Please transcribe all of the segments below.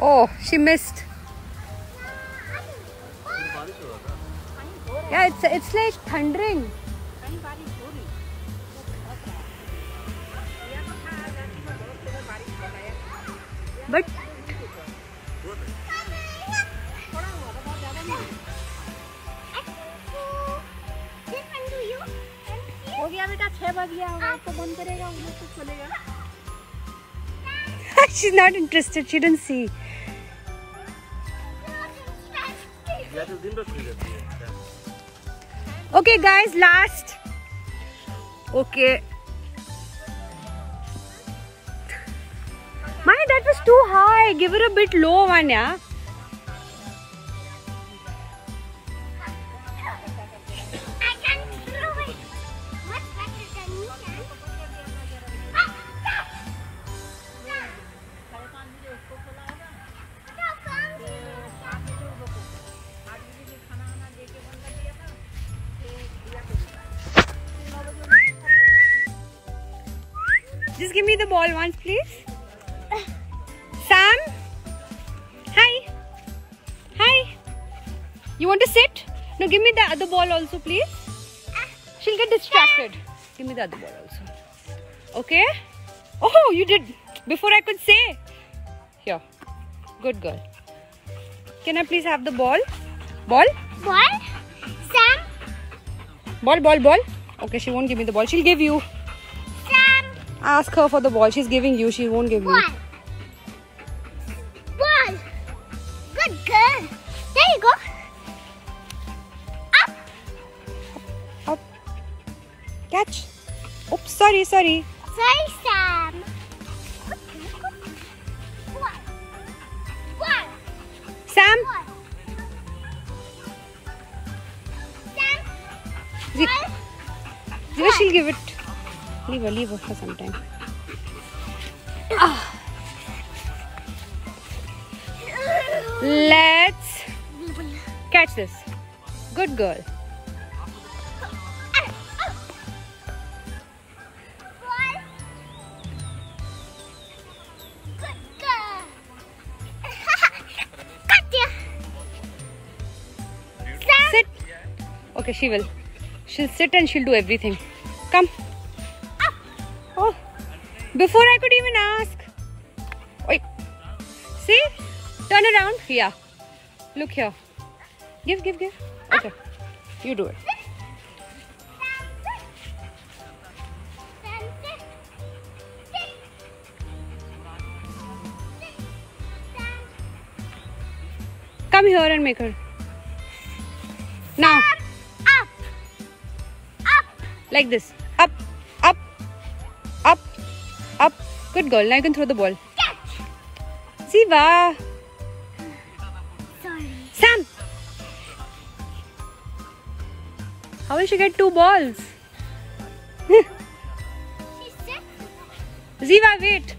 Oh, she missed. Yeah, it's like thundering. But हो गया बेटा 6 बज गया तो बंद करेगा वो तो चलेगा. she's not interested. She didn't see. Okay, guys, last. Okay. Maya, that was too high. Give her a bit low one, yeah. Just give me the ball once, please. Sam? Hi. Hi. You want to sit? No, give me the other ball also, please. She'll get distracted. Give me the other ball also. Okay? Oh, you did. Before I could say. Here. Good girl. Can I please have the ball? Ball? Ball? Sam? Ball. Okay, she won't give me the ball. She'll give you. Ask her for the ball. She's giving you. She won't give me. Ball. Good girl. There you go. Up. Catch. Oops. Sorry. Sorry, Sam. Ball. Sam. Sam. Ziva, she'll give it. Leave her for some time. Let's catch this. Good girl. Sit. Okay, she will. She'll sit and she'll do everything. Come. Oh, before I could even ask. Wait. See? Turn around. Yeah. Look here. Give. Okay. You do it. Come here and make her. Now. Up. Like this. Up. Good girl. Now you can throw the ball. Catch. Ziva. Sorry. Sam. How will she get 2 balls? She's sick. Ziva, wait.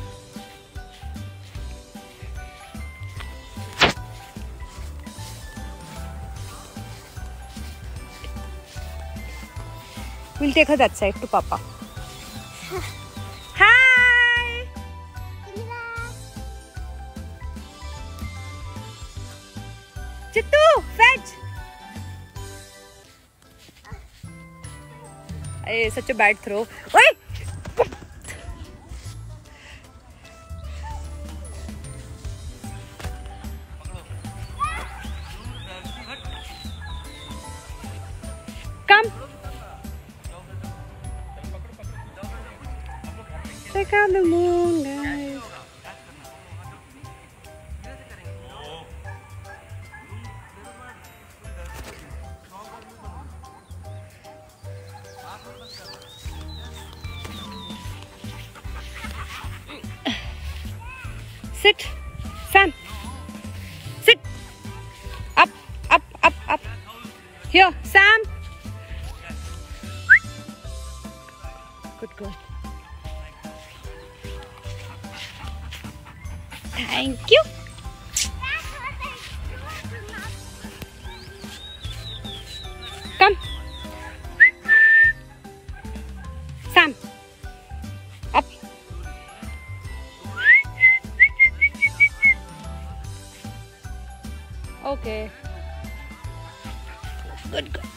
We'll take her that side to Papa. Hi! Chittu, fetch! Hey, such a bad throw. Wait! Come! Check out the moon, guys. Sit, Sam. Sit. Up. Here, Sam. Good girl. Thank you. Come. Sam. Up. Good girl.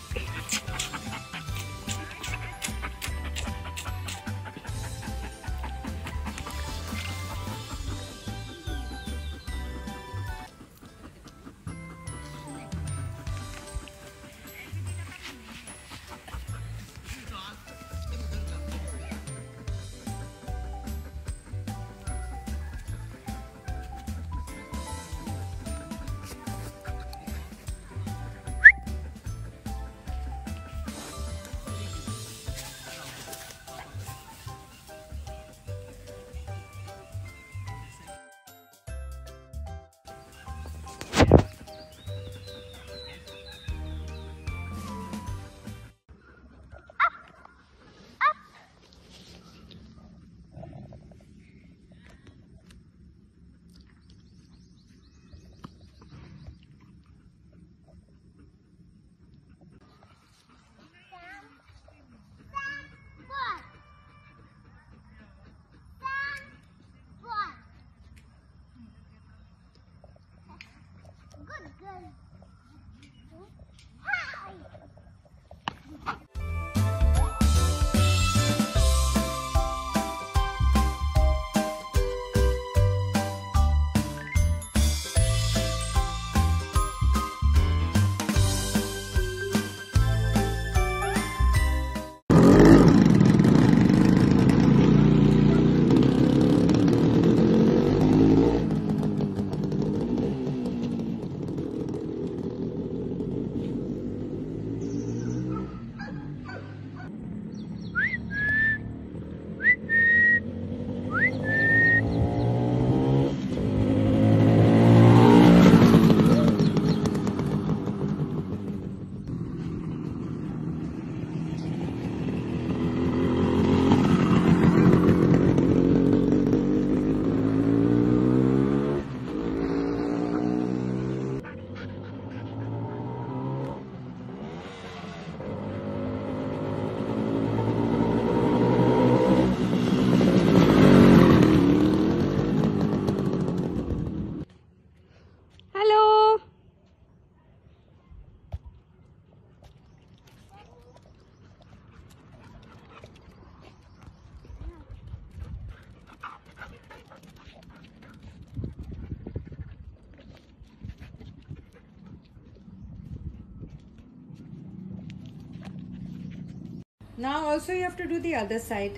Now also you have to do the other side.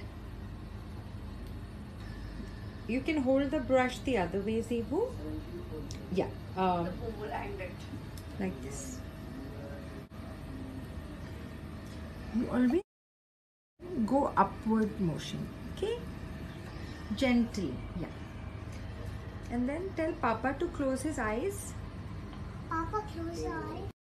You can hold the brush the other way, Zivu. Yeah. Like this. You always go upward motion. Okay? Gently. Yeah. And then tell Papa to close his eyes. Papa, close your eyes.